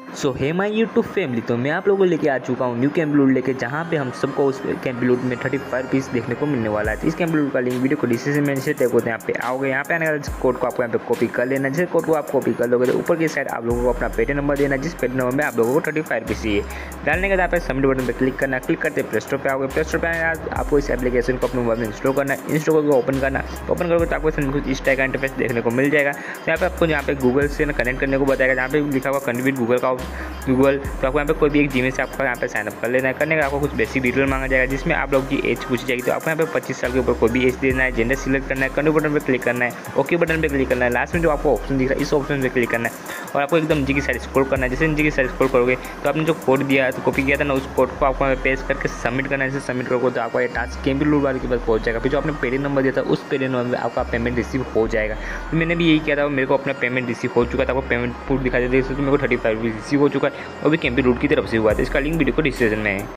So hey my YouTube family, तो मैं आप लोगों को लेके आ चुका हूँ न्यू कैंपलूड लेके, जहाँ पे हम सबको उस कैंपलूड में 35 पीस देखने को मिलने वाला है। तो इस कैंपलूड का लिंक वीडियो को डिस्क्रिप्शन में नीचे टैग होते हैं, यहाँ पे आओगे, यहाँ पे आने का कोड को आपको यहाँ पे कॉपी कर लेना। जिस कोड को आप कॉपी कर लोगे तो ऊपर की साइड आप लोगों को अपना पेटीएम नंबर देना, जिस पेटीएम नंबर में आप लोगों को 35 पीस चाहिए। डालने के बाद आप सबमिट बटन पर क्लिक करना, क्लिक करते प्ले स्टोर पर आओगे। प्ले स्टोर पर आने आपको इस एप्लीकेशन को अपने मोबाइल में इंस्टॉल करना, इंस्टॉल करके ओपन करना। ओपन करोगे तो आपको कुछ इस टाइप का इंटरफेस देखने को मिल जाएगा। यहाँ पे आपको यहाँ पे गूगल से कनेक्ट करने को बताएगा, जहाँ पे लिखा हुआ कंट्रीब्यूट गूगल का गूगल। तो आपको यहाँ पे कोई भी एक जीमेल से आपको यहाँ पे साइनअप कर लेना है। करने का आपको कुछ बेसिक डिटेल मांगा जाएगा, जिसमें आप लोग की एज पूछी जाएगी। तो आपको यहाँ पे 25 साल के ऊपर कोई भी एज देना है, जेंडर सिलेक्ट करना है, कंटिन्यू बटन पर क्लिक करना है, ओके बटन पर क्लिक करना है। लास्ट में जो आपको ऑप्शन दिख रहा है इस ऑप्शन पर क्लिक करना है और आपको एकदम नीचे की साइड स्क्रॉल करना है। जैसे नीचे की साइड स्क्रॉल करोगे तो आपने जो कोड दिया तो कॉपी किया था ना, उस कोड को आपको पेस्ट करके सबमिट करना है। जैसे सबमिट करोगे तो आपका ये टास्क कैंपलूड वाले के पास पहुंच जाएगा। फिर जो आपने पेटीएम नंबर दिया था उस पेटीएम नंबर में आपका पेमेंट रिसीव हो जाएगा। तो मैंने भी यही किया था, मेरे को अपना पेमेंट रिसीव हो चुका था। आपको पेमेंट प्रूफ दिखा देते तो मेरे को 35 रिसीव हो चुका है और भी कैंपलूड की तरफ से हुआ था। इसका लिंक वीडियो को डिस्क्रिप्शन में है।